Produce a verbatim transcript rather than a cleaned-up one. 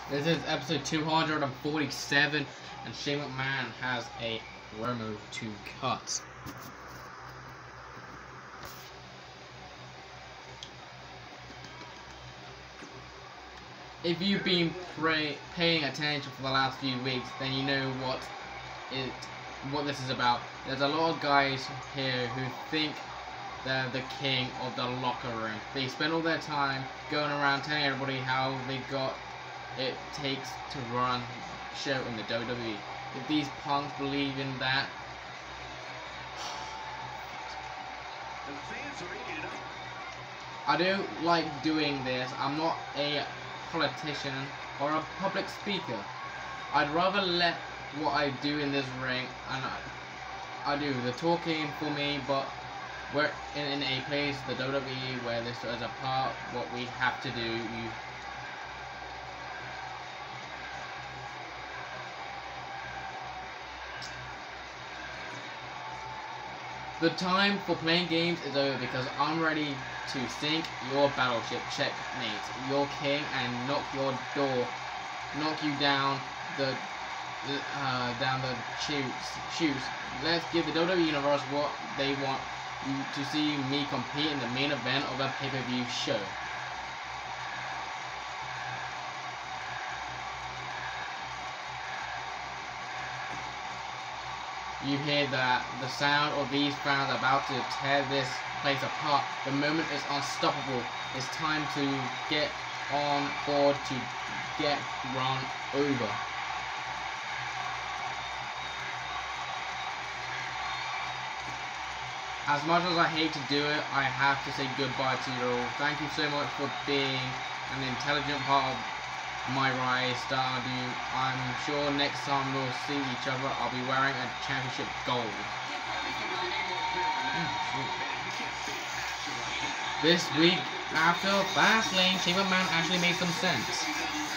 This is episode two hundred forty-seven, and Shane McMahon has a promo to cut. If you've been pray, paying attention for the last few weeks, then you know what it, what this is about. There's a lot of guys here who think they're the king of the locker room. They spend all their time going around telling everybody how they got it takes to run a show in the W W E. If these punks believe in that, I don't like doing this. I'm not a politician or a public speaker. I'd rather let what I do in this ring, and I, I do the talking for me, but we're in, in a place, the W W E, where this is a part what we have to do. You The time for playing games is over because I'm ready to sink your battleship, checkmate your king, and knock your door, knock you down the, uh, down the chutes. Shoes. Let's give the W W E Universe what they want you to see me compete in the main event of a pay-per-view show. You hear that the sound of these fans about to tear this place apart. The moment is unstoppable. It's time to get on board to get run over. As much as I hate to do it, I have to say goodbye to you all. Thank you so much for being an intelligent part of my rise, Stardew. I'm sure next time we'll see each other, I'll be wearing a championship gold. This week, after Fastlane, Shane McMahon actually made some sense.